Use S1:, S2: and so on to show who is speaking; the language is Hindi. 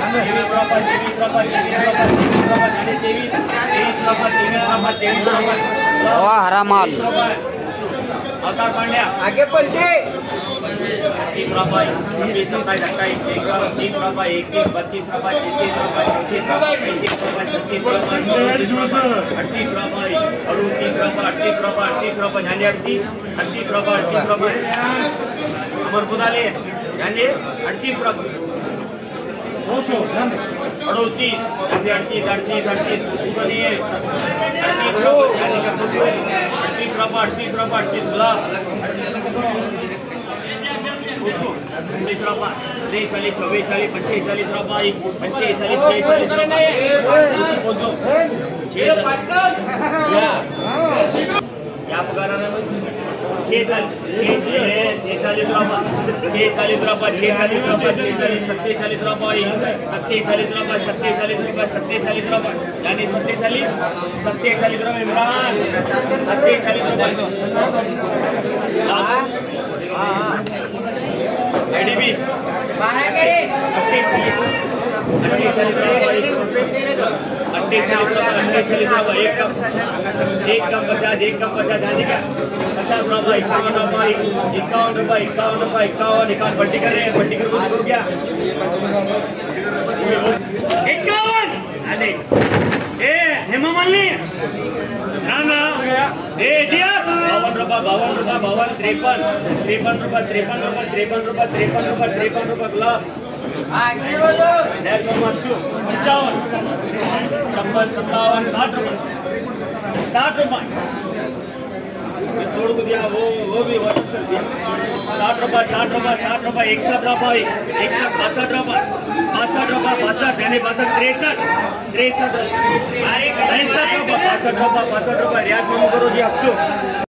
S1: हरा माल
S2: अवतार पांड्या
S3: आगे पलटे
S2: 25 रुपए 26 27 28 30 रुपए 31 32 रुपए 33 रुपए 34 रुपए 35 रुपए 36 रुपए 38 रुपए 38 रुपए 38 रुपए झाले 38 रुपए 38 रुपए अमर बुदाले झाले 38 रुपए 38 सुबनिए 38 रुपए झाले का 38 रुपए 38 गुलाब 30 रुपए 40 44 45 रुपए 45 46 रुपए क्या पगार है 46 रुपए 46 रुपए 47 रुपए यानी 47 रुपए इमरान 47 रुपए एडीबी 48 रुपए एक कप 50 जाने का 50 रुपए 51 रुपए 51 पट्टी कर रहे हैं पट्टी कर क्या 51 अरे ए हेमा मालिनी ना ए जिया 52 रुपए गुलाब 60 रुपए तोड़ को दिया वो भी वापस कर दिया 60 रुपए 61 रुपए 62 रुपए 62 रुपए रियाज मामू करो जी 800